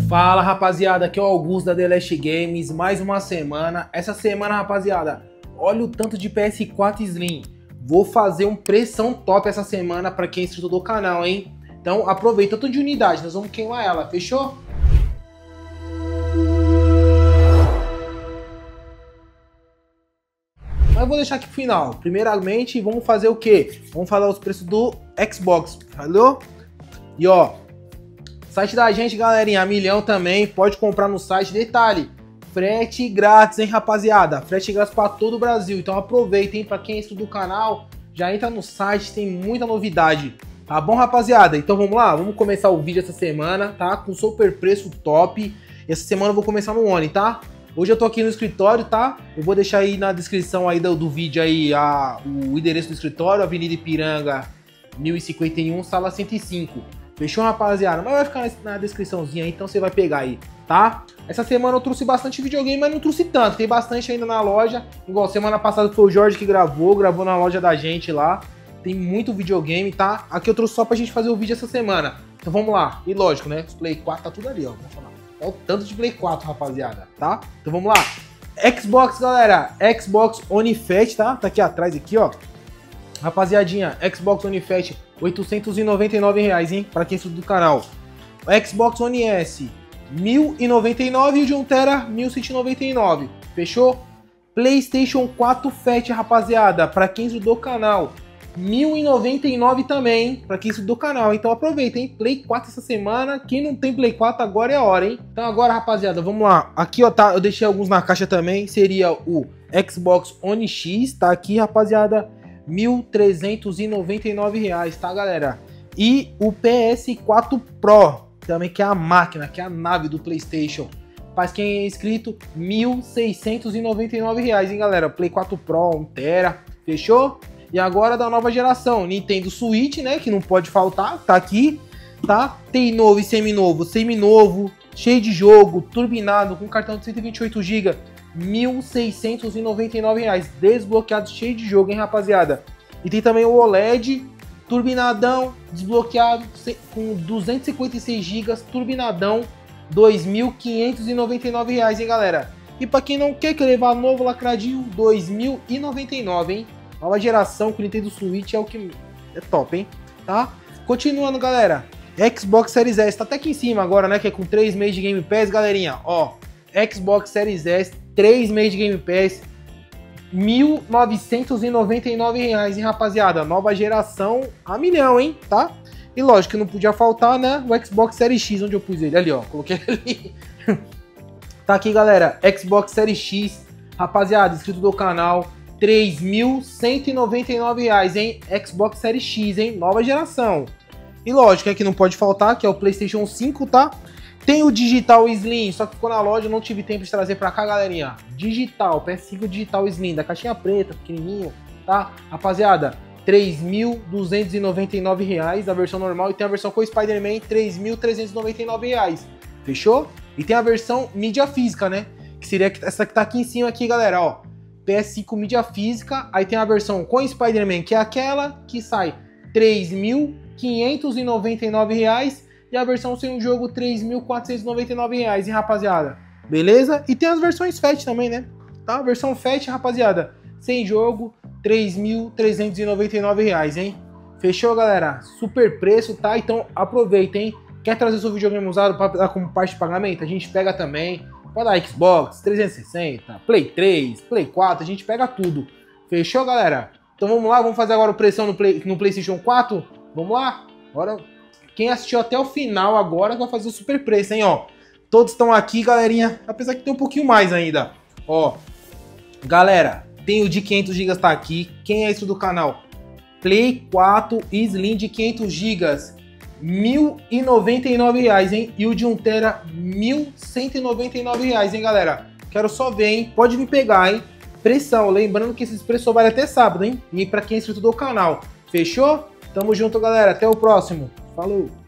Fala rapaziada, aqui é o Augusto da The Last Games, mais uma semana. Essa semana, rapaziada, olha o tanto de PS4 Slim. Vou fazer um pressão top essa semana para quem é inscrito do canal, hein? Então aproveita, tanto de unidade, nós vamos queimar ela, fechou? Mas eu vou deixar aqui pro final. Primeiramente, vamos fazer o quê? Vamos falar os preços do Xbox, valeu? E ó, site da gente, galerinha, a milhão também, pode comprar no site. Detalhe, frete grátis, hein, rapaziada? Frete grátis para todo o Brasil, então aproveitem, para quem é inscrito do canal, já entra no site, tem muita novidade, tá bom, rapaziada? Então vamos lá, vamos começar o vídeo essa semana, tá? Com super preço top. Essa semana eu vou começar no Oni, tá? Hoje eu tô aqui no escritório, tá? Eu vou deixar aí na descrição aí do vídeo aí o endereço do escritório, Avenida Ipiranga 1051, sala 105. Fechou, rapaziada? Mas vai ficar na descriçãozinha aí, então você vai pegar aí, tá? Essa semana eu trouxe bastante videogame, mas não trouxe tanto. Tem bastante ainda na loja. Igual semana passada foi o Jorge que gravou na loja da gente lá. Tem muito videogame, tá? Aqui eu trouxe só pra gente fazer o vídeo essa semana. Então vamos lá. E lógico, né? Os Play 4 tá tudo ali, ó. Vamos falar. Olha o tanto de Play 4, rapaziada, tá? Então vamos lá. Xbox, galera. Xbox One Fat, tá? Tá aqui atrás, aqui, ó. Rapaziadinha, Xbox One Fat, R$ 899, hein? Pra quem é inscrito do canal. O Xbox One S, R$ 1.099 e o de 1 TB, R$ 1.199. Fechou? PlayStation 4 Fat, rapaziada, pra quem é inscrito do canal. R$ 1.099 também, hein? Pra quem é inscrito do canal. Então aproveita, hein? Play 4 essa semana. Quem não tem Play 4 agora é a hora, hein? Então agora, rapaziada, vamos lá. Aqui, ó, tá, eu deixei alguns na caixa também. Seria o Xbox One X, tá aqui, rapaziada. R$ 1.399, tá, galera? E o PS4 Pro, também, que é a máquina, que é a nave do PlayStation. Para quem é inscrito, R$ 1.699, hein, galera? Play 4 Pro, 1 TB, fechou? E agora da nova geração, Nintendo Switch, né? Que não pode faltar, tá aqui, tá? Tem novo e seminovo, cheio de jogo, turbinado, com cartão de 128 GB. R$ 1.699, desbloqueado, cheio de jogo, hein, rapaziada? E tem também o OLED, turbinadão, desbloqueado, com 256 GB, turbinadão, R$ 2.599, hein, galera? E pra quem não quer levar novo lacradinho, R$ 2.099, hein? Nova geração com o Nintendo Switch é o que é top, hein? Tá? Continuando, galera, Xbox Series S, tá até aqui em cima agora, né, que é com 3 meses de Game Pass, galerinha, ó. Xbox Series S, 3 meses de Game Pass, R$ 1.999, hein, rapaziada? Nova geração a milhão, hein, tá? E lógico que não podia faltar, né, o Xbox Series X, onde eu pus ele, ali, ó, coloquei ali. Tá aqui, galera, Xbox Series X, rapaziada, inscrito do canal, R$ 3.199, hein, Xbox Series X, hein, nova geração. E lógico, é que não pode faltar, que é o PlayStation 5, tá? Tem o Digital Slim, só que ficou na loja, não tive tempo de trazer pra cá, galerinha. Digital, PS5 Digital Slim, da caixinha preta, pequenininho, tá? Rapaziada, R$ 3.299 a versão normal e tem a versão com Spider-Man, R$ 3.399, fechou? E tem a versão mídia física, né? Que seria essa que tá aqui em cima, aqui, galera, ó. PS5 mídia física, aí tem a versão com Spider-Man, que é aquela que sai R$ 3.599, e a versão sem o jogo, R$ 3.499, hein, rapaziada? Beleza? E tem as versões Fat também, né? Tá? A versão Fat, rapaziada, sem jogo, R$ 3.399, hein? Fechou, galera? Super preço, tá? Então aproveita, hein? Quer trazer seu videogame usado para dar como parte de pagamento? A gente pega também. Pode dar Xbox 360, Play 3, Play 4, a gente pega tudo. Fechou, galera? Então vamos lá, vamos fazer agora o pressão no PlayStation 4? Vamos lá? Agora... Quem assistiu até o final agora vai fazer o super preço, hein, ó. Todos estão aqui, galerinha. Apesar que tem um pouquinho mais ainda. Ó, galera, tem o de 500 GB tá aqui. Quem é isso do canal? Play 4 Slim de 500 GB. R$ 1.099, hein. E o de 1 TB, R$ 1.199, hein, galera. Quero só ver, hein. Pode me pegar, hein. Pressão. Lembrando que esses preços só valem até sábado, hein. E pra quem é inscrito do canal. Fechou? Tamo junto, galera. Até o próximo. Falou!